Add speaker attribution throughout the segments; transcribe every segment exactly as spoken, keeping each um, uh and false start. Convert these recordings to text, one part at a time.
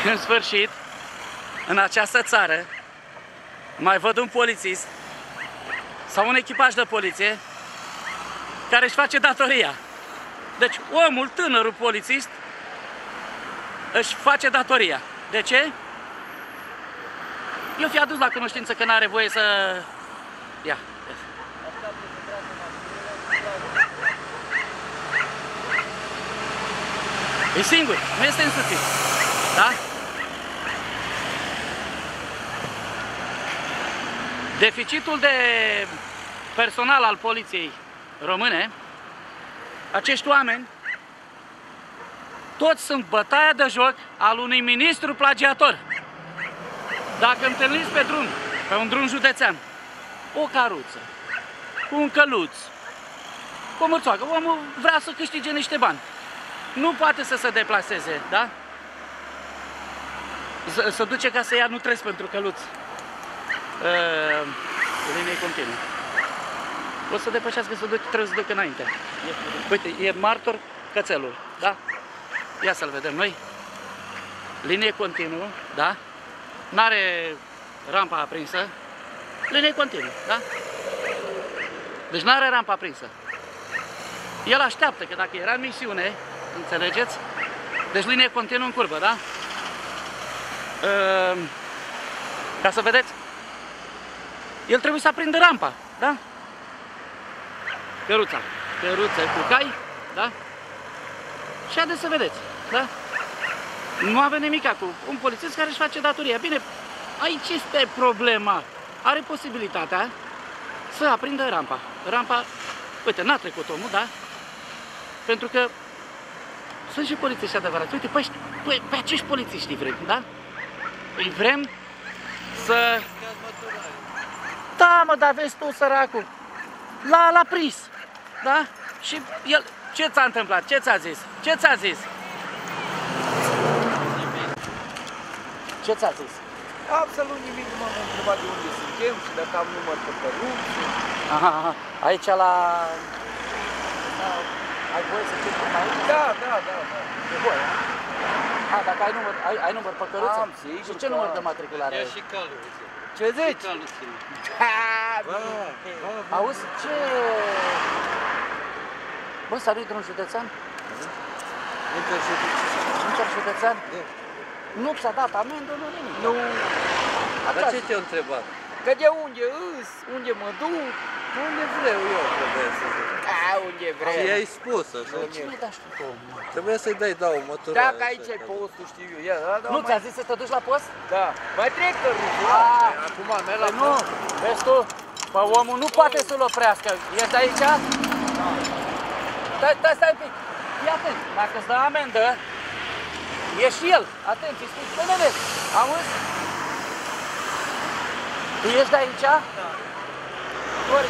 Speaker 1: În sfârșit, în această țară, mai văd un polițist sau un echipaj de poliție care își face datoria. Deci omul, tânărul polițist, își face datoria. De ce? Eu fi adus la cunoștință că n-are voie să... Ia. E singur, nu este însuțit. Da? Deficitul de personal al poliției române, acești oameni, toți sunt bătaia de joc al unui ministru plagiator. Dacă întâlniți pe drum, pe un drum județean, o caruță, cu un căluț, cu o mărțoagă, omul vrea să câștige niște bani. Nu poate să se deplaseze, da? Să duce ca să ia, nu trebuie pentru căluț. Uh, linie continuă. O să depășească, să duc, trebuie să duc înainte. Uite, e martor cățelul, da? Ia să-l vedem noi. Linie continuă, da? N-are rampa aprinsă. Linie continuă, da? Deci n-are rampa aprinsă. El așteaptă, că dacă era în misiune, înțelegeți? Deci linie continuă în curbă, da? Uh, ca să vedeți, el trebuie să aprindă rampa, da? Căruța, căruță cu cai, da? Și haideți să vedeți, da? Nu avem nimic cu un polițist care își face datoria. Bine, aici este problema. Are posibilitatea să aprindă rampa. Rampa, uite, n-a trecut omul, da? Pentru că sunt și polițiști adevărați. Uite, pe, pe, pe acești polițiști vrem, da? Îi vrem să... Da, mă, dar vezi tu, săracul, l-a l-a prins, da? Și el, ce ți-a întâmplat? Ce ți-a zis? Ce ți-a zis? Ce ți-a zis?
Speaker 2: Absolut nimic, nu m-am întrebat de unde suntem și dacă am număr pe căruț.
Speaker 1: Aha, aha, aici la... Ai voie să fii pe aici?
Speaker 2: Da, da, da, da.
Speaker 1: E voie, da? A, dacă ai număr, ai, ai număr pe căruță?
Speaker 2: Am, sigur.
Speaker 1: Și ce număr de matriculare ai?
Speaker 3: Ia și calul.
Speaker 2: Ce zici?
Speaker 3: Calul ține.
Speaker 1: Auzi, ce... Bă, ăsta nu-i drum județean? Interjudețean? Nu ți-a dat amendă, nu nimic.
Speaker 2: Nu.
Speaker 3: Dar ce te-a întrebat?
Speaker 2: Că de unde îs, unde mă duc,
Speaker 3: Unde vreau eu trebuie să zic.
Speaker 2: a, unde vrei.
Speaker 3: Și i-ai spus așa.
Speaker 1: Ce mai dași tu pe omul?
Speaker 3: Trebuia să-i dai, da, o măturare.
Speaker 2: Dacă aici e postul, știu eu. Ia, da, da,
Speaker 1: Nu
Speaker 2: mai...
Speaker 1: ți-a zis să te duci la post?
Speaker 2: Da. Mai trec pe rând.
Speaker 1: Ah.
Speaker 2: Acum merg la
Speaker 1: Păi nu, vezi tu, bă, omul nu poate să-l oprească. Ești aici? Da. Stai, stai, stai un pic. Fii atent, dacă îți dă amendă, e și el. Atenție, spui, bă, nene, auzi? Tu ești de aici? Da. Ori.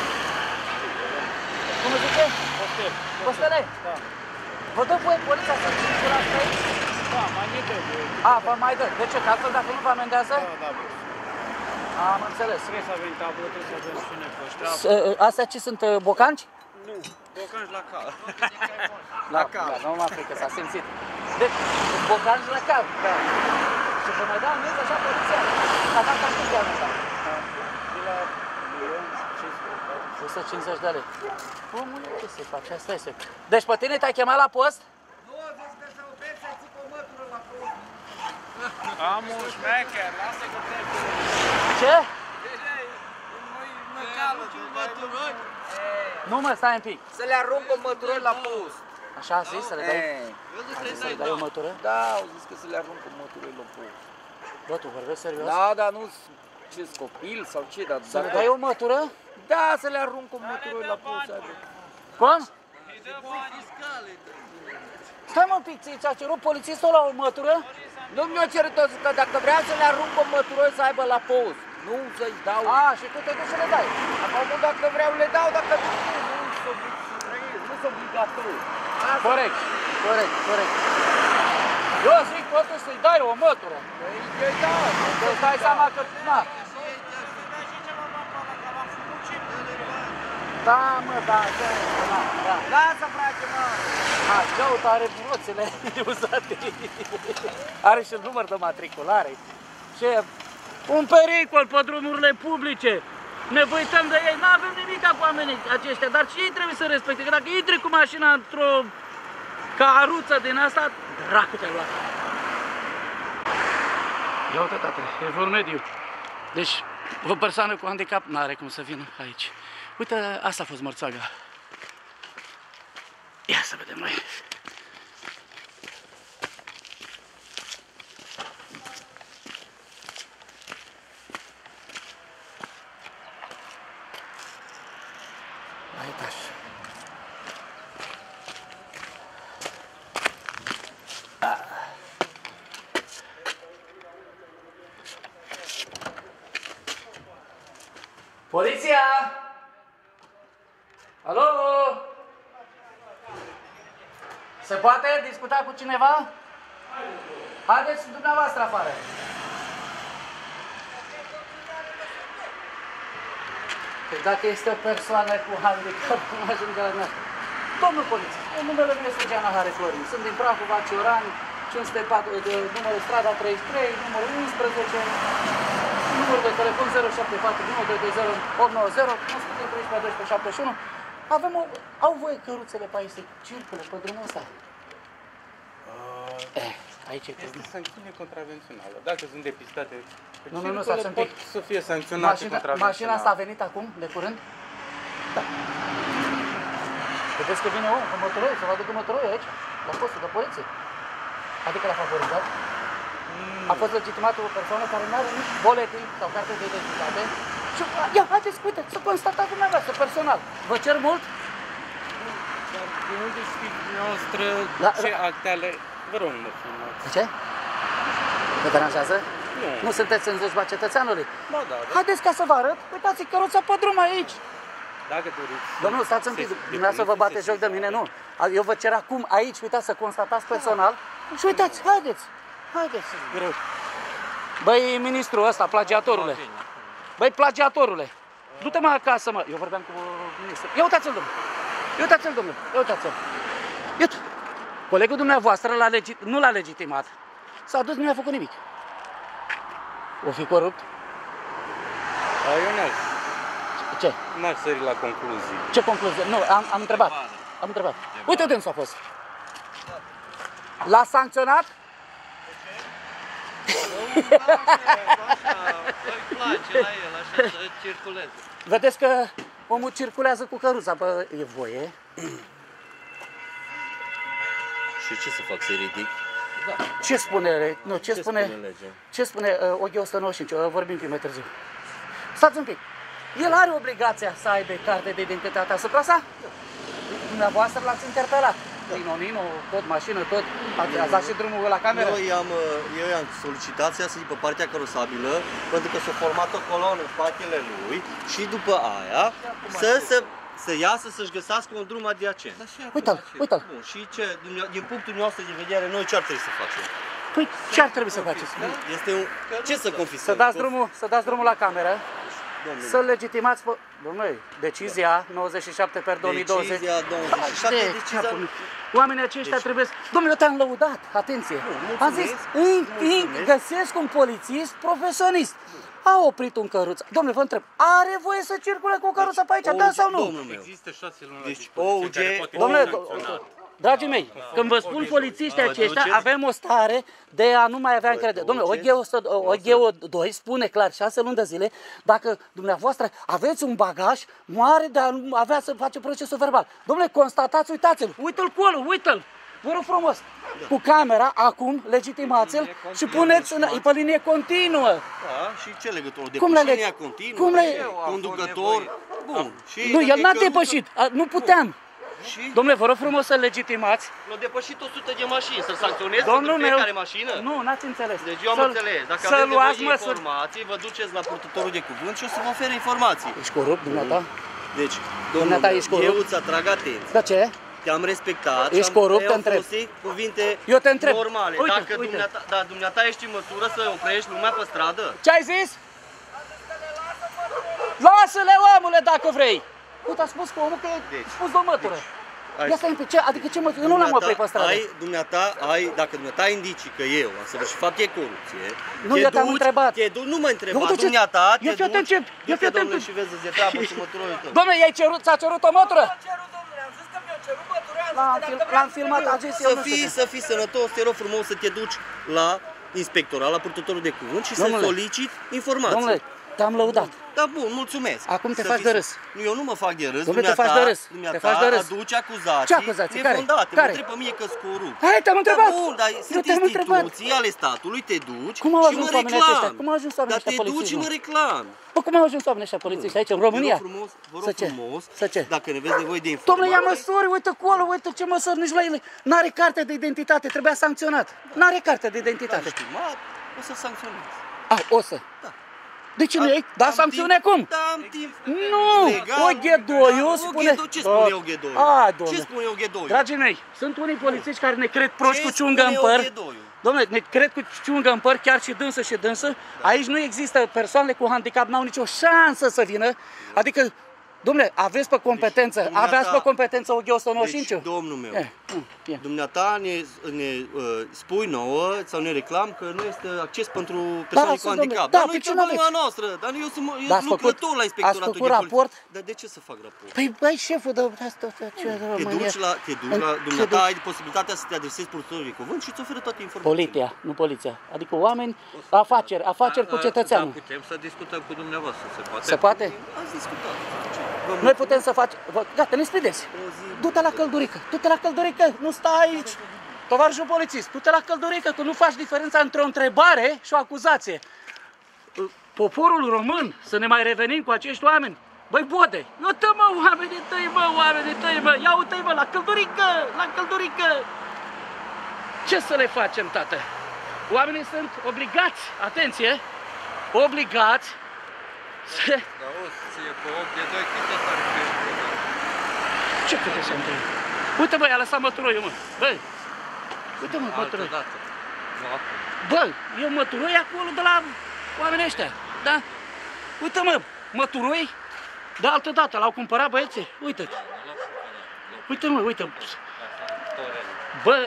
Speaker 1: Cum îți zice?
Speaker 2: Postel.
Speaker 1: Postele?
Speaker 2: Da.
Speaker 1: Vă dă voie poliția să circulați pe aici?
Speaker 2: Da, mai ne dă.
Speaker 1: A, vă mai dă. De ce? Că altfel dacă nu vă amendează?
Speaker 2: Da, da.
Speaker 1: Am înțeles.
Speaker 2: Trebuie să avem tablă, trebuie să avem sunet pe ăștia.
Speaker 1: Astea ce sunt, bocanci?
Speaker 2: Nu, bocanci la cal.
Speaker 1: La cal. Nu mă frică, s-a simțit. Deci, bocanci la cal. Da. Și vă mai dau amendă așa poliția. A dat cam cât de amendă?
Speaker 2: De la
Speaker 1: o sută cincizeci de lei. Omule, ce se face? Asta este. Deci pe tine te-ai chemat la post?
Speaker 2: Nu, zici că să opreți să ții pe mătură la post. Am un șmecher, lasă că trebuie.
Speaker 1: Ce?
Speaker 2: Deja e, noi măcală, măturări.
Speaker 1: Nu mă, stai un pic.
Speaker 2: Să le arunc o mătură la post.
Speaker 1: Așa a zis, să le dai, a zis să le dai o mătură?
Speaker 2: Da, au zis că să le arunc o mătură la post.
Speaker 1: Bă, tu vorbești serios?
Speaker 2: Da, dar nu ce-s copil sau ce, dar...
Speaker 1: Să le dai o mătură?
Speaker 2: Da, să le arunc o mătură la post.
Speaker 1: Cum?
Speaker 3: Îi dă banii scale.
Speaker 1: Stai mă un pic, ți-a cerut polițistul la o mătură?
Speaker 2: Nu mi-a cerut o că dacă vrea să le arunc o mătură să aibă la post. Nu să-i dau.
Speaker 1: A, și tu te duci să le dai?
Speaker 2: Acum dacă vreau le dau, dacă nu, nu sunt obligatoriu.
Speaker 1: Corect, corect, corect. Eu zic totuși să-i dai o mătură.
Speaker 2: Păi, da.
Speaker 1: Să-ți dai seama că, na. Da, mă, da, da, da, da.
Speaker 2: Lasă, frate, mă!
Speaker 1: Ha, Căută are roțile uzate. Are și număr de matriculare. Ce? Un pericol pe drumurile publice. Ne uităm de ei, nu avem nimic cu oamenii aceștia, dar și ei trebuie să respecte. Că dacă intri cu mașina într-o caruță din asta, dracu te-ai luat. Ia uite, tată, e vor mediu. Deci, o persoană cu handicap nu are cum să vină aici. Uite, asta a fost mărțaga. Ia să vedem noi. La etaj. Poliția! Alo? Se poate discuta cu cineva? Haideți dumneavoastră afară. Deci dacă este o persoană cu handicap, cum ajunge la noastră? Domnul polițist, numele meu este Geana Hare Florin. Sunt din Prahova, Ciorani, cinci sute patru, numărul strada treizeci și trei, numărul unsprezece, numărul de telefon zero șapte patru unu doi doi zero opt nouă zero, o sută treisprezece doisprezece șaptezeci și unu. Avem o, au voie căruțele pe aici să circule pe drumul ăsta? Uh, eh, aici e
Speaker 4: este sancțiune contravențională. Dacă sunt depistate pe
Speaker 1: nu, nu, nu,
Speaker 4: circule, pot să fie sancționate
Speaker 1: mașina,
Speaker 4: contravențional.
Speaker 1: mașina asta a venit acum, de curând? Da. Vedeți că vine om cu motoroi, să vă aducă motoroi aici, la postul de poliție. Adică l-a favorizat. A fost legitimată o persoană care nu are nici boletin sau carte de identitate. Și, ia, haideți, uite, să constatați dumneavoastră, personal. Vă cer mult?
Speaker 4: Dar de unde știți dumneavoastră
Speaker 1: La,
Speaker 4: ce
Speaker 1: la...
Speaker 4: acte ale... Vă rog, mă filmați.
Speaker 1: De ce? Vă deranjează?
Speaker 4: Nu.
Speaker 1: Nu sunteți în slujba cetățeanului?
Speaker 4: Ba da, da.
Speaker 1: Haideți ca să vă arăt. Uitați, căruța pe drum aici.
Speaker 4: Dacă doriți...
Speaker 1: Domnul, stați un pic, dumneavoastră vă bate joc de mine, nu. Eu vă cer acum aici, uitați, să constatați personal. Și uitați, haideți, haideți. Greu. Băi, ministrul ăsta, plagiatorule. Băi, plagiatorule. Du-te mă acasă, mă. Eu vorbeam cu ministrul. Ia uitați-l, domnule. Ia uitați-l, domnule. Ia uitați-l. Iată. Colegul dumneavoastră l-a legit... nu l-a legitimat. S-a dus, nu i-a făcut nimic. O fi corupt?
Speaker 4: Eu n-aș...
Speaker 1: Ce?
Speaker 4: N-aș sări la concluzii.
Speaker 1: Ce concluzie? Nu, am, am întrebat. Am întrebat. Uite dânsul a fost. L-a sancționat?
Speaker 3: Îi place la el așa să circuleze.
Speaker 1: Vedeți că omul circulează cu căruța, bă, e voie.
Speaker 3: Și ce să fac, să ridic? Da.
Speaker 1: Ce spune, nu, ce,
Speaker 3: Ce
Speaker 1: spune,
Speaker 3: spune legea?
Speaker 1: ce spune uh, O G o sută nouăzeci și cinci, uh, vorbim pic mai târziu. Stați un pic. El are obligația să aibă carte de identitate asupra sa? Dumneavoastră l-ați interpelat. Nino, Nino, tot mașină, tot. Ați dat și drumul la cameră?
Speaker 5: Eu i-am, eu i-am solicitat să iasă pe partea carosabilă, pentru că s-a format o coloană în spatele lui și după aia să, să, să iasă să-și găsească un drum adiacent.
Speaker 1: Uite-l, uite-l.
Speaker 5: Bun, și ce, din punctul nostru de vedere, noi ce ar trebui să facem?
Speaker 1: Păi ce ar trebui să faceți?
Speaker 5: Este un... Ce să confiscăm?
Speaker 1: Să dați drumul, să dați drumul la cameră. Să legitimați, domnule, decizia nouăzeci și șapte pe două mii douăzeci.
Speaker 5: Decizia douăzeci și șapte,
Speaker 1: De,
Speaker 5: decizia...
Speaker 1: Oamenii aceștia deci... trebuie să... Domnule, eu te-am lăudat, atenție.
Speaker 5: Nu,
Speaker 1: am zis, îi, îi găsesc un polițist profesionist. A oprit un căruț. Domnule, vă întreb, are voie să circule cu o căruță pe aici, da sau nu?
Speaker 4: Există șase luni la
Speaker 5: Deci,
Speaker 4: dispoziție care
Speaker 5: O U G,
Speaker 4: poate
Speaker 1: Domnule,
Speaker 4: fi sancționat.
Speaker 1: dragii mei, când vă spun polițiștii aceștia, avem o stare de a nu mai avea încredere. Domnule, O G o doi spune clar, șase luni de zile, dacă dumneavoastră aveți un bagaj, moare de a nu avea să face procesul verbal. Domnule, constatați, uitați-l, uite-l acolo, uite-l. Vă rog frumos, cu camera, acum, legitimați-l și puneți în, pe linie continuă.
Speaker 5: Da, și ce legătură?
Speaker 1: Cum le
Speaker 5: Depășirea continuă?
Speaker 1: Cum le...
Speaker 5: Conducător? Bun. Și
Speaker 1: Nu, el n-a depășit, a, nu puteam.
Speaker 5: Și?
Speaker 1: Domnule, vă rog frumos să legitimați.
Speaker 5: L-a depășit o sută de mașini, să sancționezi
Speaker 1: Domnul
Speaker 5: pentru
Speaker 1: meu,
Speaker 5: fiecare mașină?
Speaker 1: nu, n-ați înțeles.
Speaker 5: Deci eu am înțeles. Dacă
Speaker 1: să
Speaker 5: aveți
Speaker 1: luați
Speaker 5: nevoie de
Speaker 1: măsuri.
Speaker 5: informații, vă duceți la purtătorul de cuvânt și o să vă ofere informații.
Speaker 1: Ești corupt, dumneata?
Speaker 5: Deci,
Speaker 1: Dumneata,
Speaker 5: domnul,
Speaker 1: ești corupt?
Speaker 5: eu îți atrag atenție.
Speaker 1: Da, ce?
Speaker 5: Te-am respectat.
Speaker 1: Ești
Speaker 5: am,
Speaker 1: corupt,
Speaker 5: eu
Speaker 1: te
Speaker 5: am
Speaker 1: întreb.
Speaker 5: folosit cuvinte
Speaker 1: Eu te întreb.
Speaker 5: normale.
Speaker 1: Uite,
Speaker 5: Dacă
Speaker 1: uite.
Speaker 5: Dumneata, da, dumneata ești în măsură să oprești lumea pe stradă?
Speaker 1: Ce ai zis? Lasă-le, omule, dacă vrei. Uite, a spus că omul că e
Speaker 5: Deci,
Speaker 1: spus de o mătură.
Speaker 5: ai-
Speaker 1: Ia stai, pe ce, adică ce mătură? Eu nu l-am
Speaker 5: Dumneata
Speaker 1: oprit pe stradă.
Speaker 5: Ai, dumneata, ai, dacă dumneata indicii că eu am săvârșit fapt e corupție,
Speaker 1: Nu,
Speaker 5: te
Speaker 1: eu te-am
Speaker 5: duci-
Speaker 1: întrebat.
Speaker 5: Te duci, nu mă întreba,
Speaker 1: Eu, de ce-
Speaker 5: dumneata,
Speaker 1: eu
Speaker 5: te
Speaker 1: fii atent
Speaker 5: duci,
Speaker 1: ce- eu
Speaker 5: du-te,
Speaker 1: fii atent
Speaker 5: domnule,
Speaker 1: ce-
Speaker 5: și vezi de treabă și măturul tău.
Speaker 1: Domnule, i-ai cerut, ți-a cerut o mătură?
Speaker 2: Am cerut, domnule, am zis că mi-a cerut mătura, am
Speaker 1: L-am
Speaker 2: zis că
Speaker 1: fil-
Speaker 2: dacă
Speaker 1: l-am
Speaker 2: vreau
Speaker 1: filmat,
Speaker 2: să
Speaker 1: a zis eu
Speaker 5: Să
Speaker 1: nu
Speaker 5: fii,
Speaker 1: știu.
Speaker 5: să fii sănătos, te rog frumos să te duci la inspectorat, la purtătorul de cuvânt și să
Speaker 1: Domnule,
Speaker 5: solicit informații.
Speaker 1: Domnule, te-am lăudat.
Speaker 5: Da, bun, mulțumesc.
Speaker 1: Acum te
Speaker 5: Să
Speaker 1: faci
Speaker 5: fii-
Speaker 1: de râs.
Speaker 5: Nu, eu nu mă fac de râs.
Speaker 1: Domnule, te
Speaker 5: dumneata-
Speaker 1: faci de râs.
Speaker 5: dumneata
Speaker 1: Te faci de râs.
Speaker 5: aduce acuzații.
Speaker 1: Ce acuzații? Care?
Speaker 5: Nefondate.
Speaker 1: Care?
Speaker 5: Mă întreb pe mine că sunt corupt.
Speaker 1: Hai, te-am întrebat.
Speaker 5: Da, bun, dar
Speaker 1: Eu
Speaker 5: sunt
Speaker 1: te-am întrebat.
Speaker 5: instituții ale statului, te duci
Speaker 1: Cum au
Speaker 5: și
Speaker 1: ajuns
Speaker 5: mă
Speaker 1: oamenii aceștia?
Speaker 5: reclam.
Speaker 1: Cum au ajuns oamenii
Speaker 5: Dar
Speaker 1: ăștia
Speaker 5: te duci
Speaker 1: polițiști,
Speaker 5: și mă
Speaker 1: mă?
Speaker 5: reclam.
Speaker 1: Bă, cum au ajuns oamenii ăștia polițiști aici, în
Speaker 5: Vă
Speaker 1: România?
Speaker 5: rog frumos, vă
Speaker 1: Să
Speaker 5: rog
Speaker 1: ce?
Speaker 5: frumos,
Speaker 1: Să ce?
Speaker 5: dacă ne vezi nevoie de
Speaker 1: Domnule, ia
Speaker 5: informații,
Speaker 1: măsuri, uite acolo, uite ce măsuri, nici la ele. N-are carte de identitate, trebuia sancționat. N-are carte de identitate.
Speaker 5: estimat, o să sancționez.
Speaker 1: Ah, o să.
Speaker 5: Da.
Speaker 1: De ce nu e? Da,
Speaker 5: Am
Speaker 1: sancțiune
Speaker 5: timp-
Speaker 1: acum.
Speaker 5: Da, am timp.
Speaker 1: Nu,
Speaker 5: Legal.
Speaker 1: Oghedoiu
Speaker 5: Da,
Speaker 1: spune...
Speaker 5: Oghedo- Ce spune
Speaker 1: Bă,
Speaker 5: Oghedoiu?
Speaker 1: A,
Speaker 5: Ce
Speaker 1: domnule.
Speaker 5: spune Oghedoiu?
Speaker 1: Dragii mei, sunt unii polițiști care ne cred proști
Speaker 5: Ce
Speaker 1: cu ciungă în
Speaker 5: spune
Speaker 1: păr.
Speaker 5: Oghedoiu?
Speaker 1: Domnule, ne cred cu ciungă în păr, chiar și dânsă și dânsă. Aici nu există persoanele cu handicap, n-au nicio șansă să vină. Adică, domnule, aveți pe competență,
Speaker 5: Deci, dumneata-
Speaker 1: aveați pe competență O G o sută nouăzeci și cinci?
Speaker 5: Deci, domnul meu,
Speaker 1: Eh, mm, ia.
Speaker 5: dumneata ne, ne uh, spui nouă sau ne reclam că nu este acces pentru persoane cu
Speaker 1: sunt,
Speaker 5: handicap.
Speaker 1: domnule. Da,
Speaker 5: Dar nu
Speaker 1: pe
Speaker 5: e
Speaker 1: ce
Speaker 5: problema
Speaker 1: n-aveți?
Speaker 5: noastră. Dar eu sunt, eu
Speaker 1: Dar ați
Speaker 5: sunt lucrător
Speaker 1: făcut-
Speaker 5: la inspectoratul
Speaker 1: ați făcut
Speaker 5: de poliție.
Speaker 1: raport?
Speaker 5: Dar de ce să fac raport?
Speaker 1: Păi, băi, șeful de asta, ce
Speaker 5: Te
Speaker 1: România.
Speaker 5: duci la, te duci
Speaker 1: În-
Speaker 5: la,
Speaker 1: ce
Speaker 5: dumneata
Speaker 1: duci?
Speaker 5: ai posibilitatea să te adresezi purtătorului de cuvânt și îți oferă toate informațiile.
Speaker 1: Poliția, nu poliția. Adică oameni, afaceri, afaceri cu
Speaker 3: Da,
Speaker 1: cetățeanul.
Speaker 3: putem să discutăm cu dumneavoastră, se poate?
Speaker 1: Se poate?
Speaker 5: Ați discutat. Vă
Speaker 1: Noi putem să facem... Vă- Gata, ne sprideți.
Speaker 5: o zi
Speaker 1: Du-te la căldurică, du-te la căldurică, nu stai aici. Tovarășul polițist, du-te la căldurică, că nu faci diferența între o întrebare și o acuzație. Poporul român, să ne mai revenim cu acești oameni. Băi, Bode, uite mă, oamenii tăi, mă, oamenii tăi, mă, ia uite-i, mă, la căldurică, la căldurică. Ce să le facem, tată? Oamenii sunt obligați, atenție, obligați să...
Speaker 3: Dar o să fie pe opt de doi, câte s-ar fi întâmplat?
Speaker 1: Ce câte se întâmplă? Uite, băi, a lăsat măturoiul, mă. Băi, uite, mă,
Speaker 3: Altă
Speaker 1: măturoi.
Speaker 3: dată. Nu acum.
Speaker 1: Bă, eu măturoi acolo de la oamenii ăștia, da? Uite, mă, măturoi de altă dată, l-au cumpărat băieții, uite. Uite, mă, uite. Bă,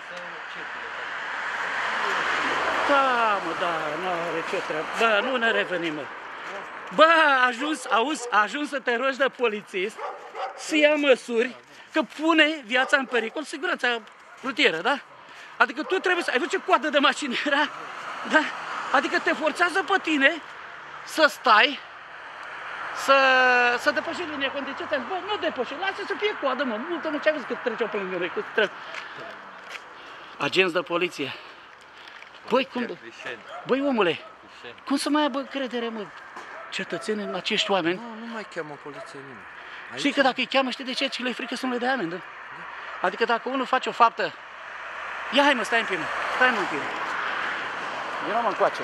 Speaker 1: da, mă, da, nu are ce treabă. Bă, nu ne revenim, mă. Bă, a ajuns, auzi, a ajuns să te rogi de polițist să ia măsuri că pune viața în pericol, siguranța rutieră, da? Adică tu trebuie să ai văzut ce coadă de mașină era? Da? Adică te forțează pe tine să stai, să, să depăși linia condiției. Bă, nu depăși, lasă să fie coadă, mă, multă, nu ce-ai văzut că treceau pe lângă noi, că trebuie. Agenți de poliție. Băi, cum, băi, omule, cum să mai aibă credere, mă, cetățenii în acești oameni?
Speaker 3: Nu, nu mai cheamă poliția nimeni.
Speaker 1: Știi că dacă îi cheamă, știi de ce? Ce le-i frică să nu le dea amendă. Adică dacă unul face o faptă, ia hai mă, stai în pic, stai mă în pic. Vino mă încoace.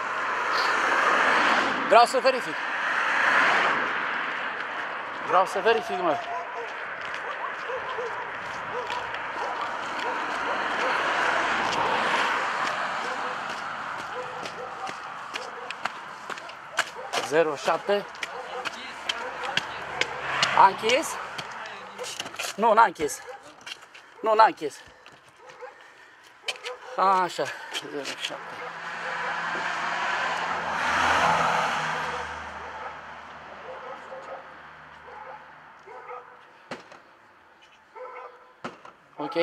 Speaker 1: Vreau să verific. Vreau să verific, mă. zero șapte. A închis? Nu, n-a închis. Nu, n-a închis. Așa, zero șapte. Ok.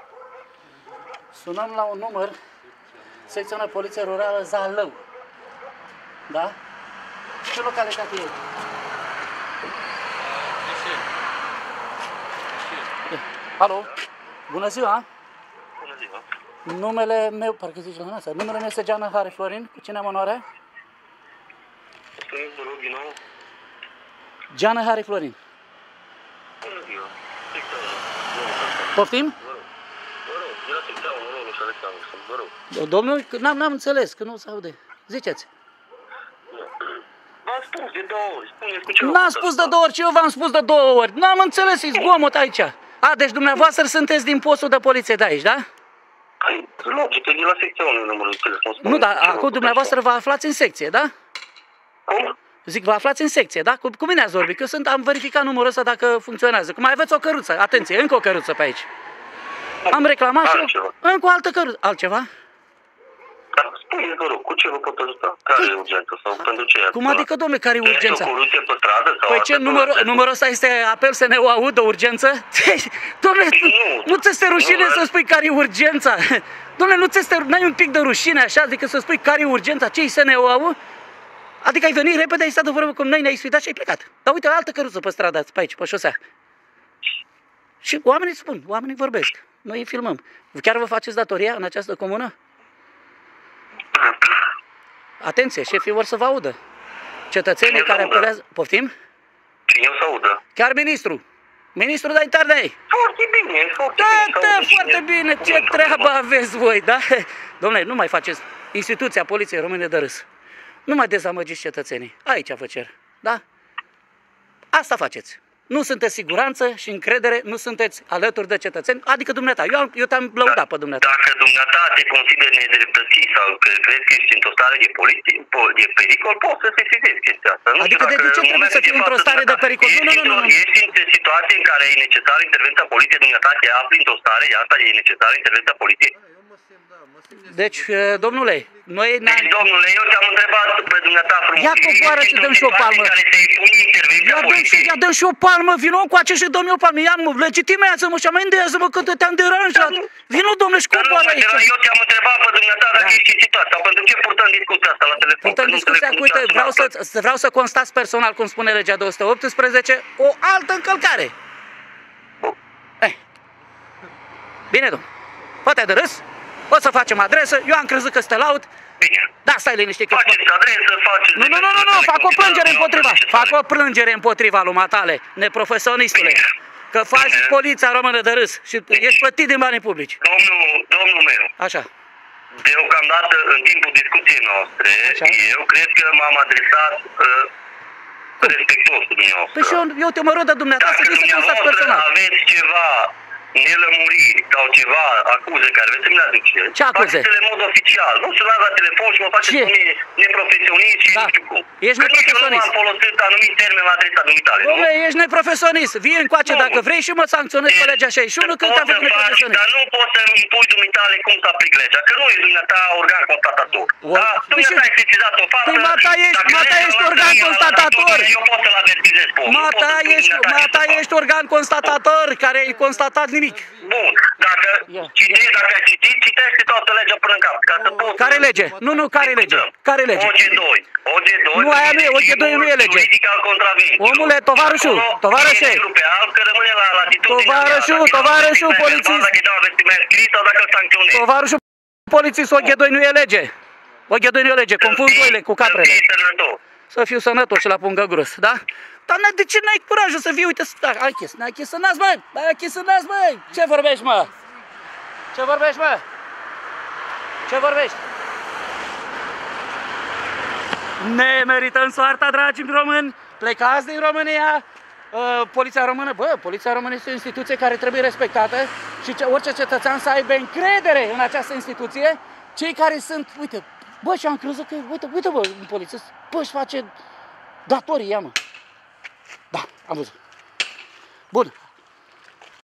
Speaker 1: Sunăm la un număr, secțiunea Poliție Rurală Zalău. Da? Ce localitate e? Alo? Bună ziua!
Speaker 6: Bună ziua!
Speaker 1: Numele meu, parcă zici la noastră, numele meu este Gianna Hari Florin, cu cine am onoarea?
Speaker 6: Spuneți, vă rog, din nou.
Speaker 1: Gianna Hari Florin.
Speaker 6: Bună ziua! Secția
Speaker 1: Poftim?
Speaker 6: Vă rog, vă rog, de la secția unu, nu știu, Alexandru, sunt, vă rog.
Speaker 1: Domnul, n-am, n-am înțeles, că nu se aude. Ziceți.
Speaker 6: V-am spus de două ori, spuneți cu ce...
Speaker 1: N-am spus de două ori, ce eu v-am spus de două ori. N-am înțeles, e zgomot aici. A, deci dumneavoastră sunteți din postul de poliție de aici, da?
Speaker 6: Hai, logic, e de la secția unu numărul de telefon.
Speaker 1: Nu, dar acum dumneavoastră vă aflați în secție, da?
Speaker 6: Cum?
Speaker 1: Zic, vă aflați în secție, da? Cu, cu mine ați vorbit, că eu sunt, am verificat numărul ăsta dacă funcționează. Cum mai aveți o căruță, atenție, încă o căruță pe aici. Am reclamat și eu, încă o altă căruță. Altceva?
Speaker 6: Spuneți, vă rog, cu ce vă pot ajuta? Care e urgență sau pentru ce?
Speaker 1: Cum adică, domnule, care e urgența?
Speaker 6: Este o căruță pe stradă sau...
Speaker 1: Păi ce, numărul, numărul ăsta este apel să ne o audă urgență? Dom'le,
Speaker 6: Nu.
Speaker 1: nu ți este rușine
Speaker 6: Nu,
Speaker 1: să spui care e urgența? Dom'le, nu ți este, n-ai un pic de rușine așa, adică să spui care e urgența, ce-i să ne o audă? Adică ai venit repede, ai stat de vorbă cu noi, ne-ai sfidat și ai plecat. Dar uite, o altă căruță pe stradă, pe aici, pe șosea. Și oamenii spun, oamenii vorbesc, noi îi filmăm. Chiar vă faceți datoria în această comună? Atenție, șefii vor să vă audă. Cetățenii
Speaker 6: Cine
Speaker 1: care
Speaker 6: să audă?
Speaker 1: apelează... Poftim?
Speaker 6: Cine o să audă?
Speaker 1: Chiar ministru. Ministrul de interne.
Speaker 6: Foarte bine, foarte
Speaker 1: Da,
Speaker 6: bine. să
Speaker 1: da,
Speaker 6: audă
Speaker 1: foarte
Speaker 6: cine-
Speaker 1: bine. Ce
Speaker 6: cine să
Speaker 1: treabă
Speaker 6: audă.
Speaker 1: aveți voi, da? Dom'le, nu mai faceți instituția Poliției Române de râs. Nu mai dezamăgiți cetățenii. Aici vă cer, da? Asta faceți. Nu sunteți siguranță și încredere, nu sunteți alături de cetățeni, adică dumneata. Eu, am- eu te-am lăudat pe dumneata.
Speaker 6: Dacă dumneata te consideri nedreptățit sau că crezi că ești într-o stare de, poliție, po- de pericol, poți să sesizezi chestia asta. Nu
Speaker 1: Adică
Speaker 6: știu
Speaker 1: de-
Speaker 6: dacă
Speaker 1: de ce
Speaker 6: în
Speaker 1: trebuie
Speaker 6: momentul
Speaker 1: să fiu
Speaker 6: de
Speaker 1: într-o
Speaker 6: față
Speaker 1: stare de
Speaker 6: dumneata
Speaker 1: pericol? Nu, nu,
Speaker 6: ești
Speaker 1: nu, nu,
Speaker 6: într-o-
Speaker 1: nu.
Speaker 6: Ești într-o situație în care e necesară intervenția poliției, dumneata te afli într-o stare, de asta e necesară intervenția poliției.
Speaker 3: Eu mă simt, da, mă simt de
Speaker 1: Deci, domnule, noi ne-am...
Speaker 6: Deci, domnule, eu te-am întrebat pe dumneata frumos.
Speaker 1: Ia coboară și dăm și o palmă.
Speaker 6: Care se impune intervenția
Speaker 1: Ia dăm, și,
Speaker 6: poliției.
Speaker 1: ia dăm și o palmă, vino cu aceea și dăm eu o palmă. Ia mă, legitimează-mă și amendează-mă că te-am deranjat. Vino, domnule, și
Speaker 6: Dar nu,
Speaker 1: coboară aici.
Speaker 6: eu te-am întrebat pe dumneata dacă
Speaker 1: Da.
Speaker 6: ești în situația sau pentru ce purtăm discuția asta la telefon.
Speaker 1: Purtăm
Speaker 6: Că nu
Speaker 1: discuția
Speaker 6: înțeleg
Speaker 1: cu,
Speaker 6: cum
Speaker 1: uite,
Speaker 6: ți-a
Speaker 1: vreau
Speaker 6: sunat.
Speaker 1: să, vreau să constați personal, cum spune legea două sute optsprezece, o altă încălcare. Eh. Bine, domnule. Poate de râs, o să facem adresă, eu am crezut că te laud.
Speaker 6: Bine.
Speaker 1: Da, stai liniștit că...
Speaker 6: Faceți adresă, faceți...
Speaker 1: Nu, nu, nu, nu, nu, fac o plângere
Speaker 6: Nu,
Speaker 1: împotriva,
Speaker 6: nu,
Speaker 1: fac o plângere împotriva lui matale, neprofesionistule. Că faci
Speaker 6: Bine.
Speaker 1: poliția română de râs și ești plătit din banii publici.
Speaker 6: Domnul, domnul meu,
Speaker 1: Așa.
Speaker 6: deocamdată, în timpul discuției noastre,
Speaker 1: Așa.
Speaker 6: eu cred că m-am adresat uh, respectuos cu dumneavoastră.
Speaker 1: Păi și eu, eu te mă rog de dumneata
Speaker 6: Dacă
Speaker 1: să vii să constați
Speaker 6: dumneavoastră
Speaker 1: personal.
Speaker 6: aveți ceva nelămuriri sau ceva acuze care veți să-mi le aduce,
Speaker 1: Ce acuze?
Speaker 6: faceți-le în mod oficial. Nu sunați la telefon și mă faceți
Speaker 1: Ce?
Speaker 6: pe mine neprofesionist și
Speaker 1: Da.
Speaker 6: nu știu cum.
Speaker 1: Ești
Speaker 6: Că nici eu nu
Speaker 1: neprofesionist.
Speaker 6: am folosit anumit termen la adresa dumitale, nu?
Speaker 1: Dom'le, ești neprofesionist. Vii încoace
Speaker 6: Nu.
Speaker 1: dacă vrei și mă sancționez pe legea șaizeci și unu când te-am făcut
Speaker 6: Poți să faci,
Speaker 1: neprofesionist.
Speaker 6: dar nu poți să îmi impui dumitale cum să aplic legea, că nu e dumneata organ constatator.
Speaker 1: O-
Speaker 6: Da?
Speaker 1: Păi
Speaker 6: Dumneata
Speaker 1: și-
Speaker 6: ai sesizat o faptă.
Speaker 1: Păi, mata, ești-
Speaker 6: dacă
Speaker 1: mata,
Speaker 6: legea
Speaker 1: ești
Speaker 6: nu
Speaker 1: organ
Speaker 6: vine la
Speaker 1: constatator.
Speaker 6: natură, Eu pot să-l avertizez pe om. Nu pot
Speaker 1: Mata,
Speaker 6: să spun
Speaker 1: ești,
Speaker 6: dumneata
Speaker 1: mata,
Speaker 6: ce să
Speaker 1: ești organ constatator care ai constatat nimic.
Speaker 6: fac. Bun, dacă
Speaker 1: Ia,
Speaker 6: citești, dacă ai citit, citește toată legea până în cap. Ca să poți
Speaker 1: Care
Speaker 6: să-
Speaker 1: lege? Nu, nu, care lege? Care lege?
Speaker 6: O G doi. O G doi.
Speaker 1: Nu, aia nu e, O G doi nu e lege.
Speaker 6: Juridic al contravențiilor.
Speaker 1: Omule, tovarășul,
Speaker 6: Acolo
Speaker 1: tovarășe.
Speaker 6: e negru pe alb, că rămâne la latitudinea
Speaker 1: Tovarășul,
Speaker 6: mea. Dacă îi dau
Speaker 1: tovarășul,
Speaker 6: avertisment
Speaker 1: polițist.
Speaker 6: verbal, Dacă îi dau avertisment scris sau dacă îl sancționez.
Speaker 1: Tovarășul polițist, O G doi nu e lege. O G doi nu e lege, confund oile cu caprele.
Speaker 6: Să fii sănătos.
Speaker 1: Să fiu sănătos și la pungă gros, da? Dar n- de ce n-ai curajul să vii, uite, da, ai chis, n-ai chis în nas, mă, ai chis în nas, mă, ce vorbești, mă? Ce vorbești, mă? Ce vorbești? Ne merităm soarta, dragii români, plecați din România, uh, Poliția Română, bă, Poliția Română este o instituție care trebuie respectată și ce, orice cetățean să aibă încredere în această instituție, cei care sunt, uite, bă, și am crezut că, uite, uite, bă, un polițist, bă, își face datorii, ia, mă. Da, am văzut. Bun,